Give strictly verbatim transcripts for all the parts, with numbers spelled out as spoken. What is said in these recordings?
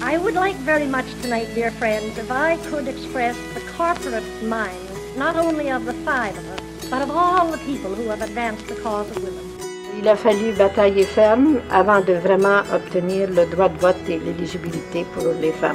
I would like very much tonight, dear friends, if I could express the corporate mind, not only of the five of us, but of all the people who have advanced the cause of women. Il a fallu batailler ferme avant de vraiment obtenir le droit de vote et l'éligibilité pour les femmes.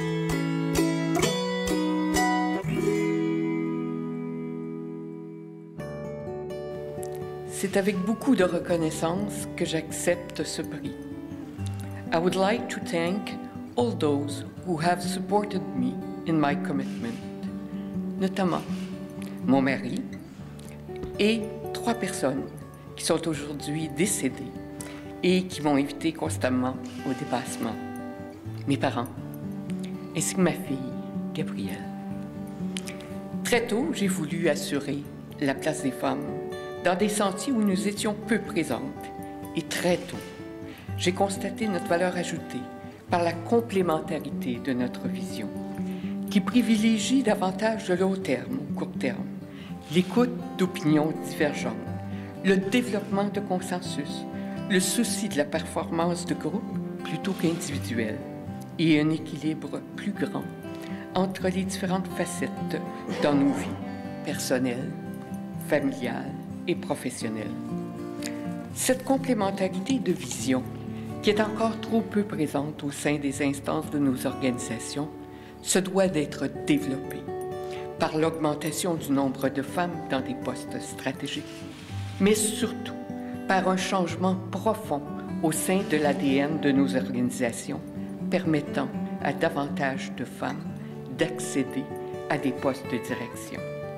C'est avec beaucoup de reconnaissance que j'accepte ce prix. I would like to thank all those who have supported me in my commitment, notamment mon mari et trois personnes qui sont aujourd'hui décédées et qui m'ont invité constamment au dépassement. Mes parents, ainsi que ma fille, Gabrielle. Très tôt, j'ai voulu assurer la place des femmes dans des sentiers où nous étions peu présentes. Et très tôt, j'ai constaté notre valeur ajoutée par la complémentarité de notre vision, qui privilégie davantage le long terme au court terme, l'écoute d'opinions divergentes, le développement de consensus, le souci de la performance de groupe plutôt qu'individuelle et un équilibre plus grand entre les différentes facettes dans nos vies personnelles, familiales et professionnelles. Cette complémentarité de vision, qui est encore trop peu présente au sein des instances de nos organisations, se doit d'être développée par l'augmentation du nombre de femmes dans des postes stratégiques, mais surtout par un changement profond au sein de l'A D N de nos organisations, permettant à davantage de femmes d'accéder à des postes de direction.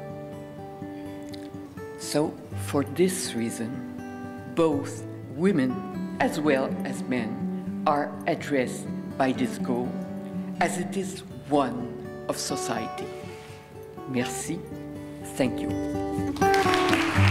So, for this reason, both women as well as men are addressed by this goal, as it is one of society. Merci. Thank you.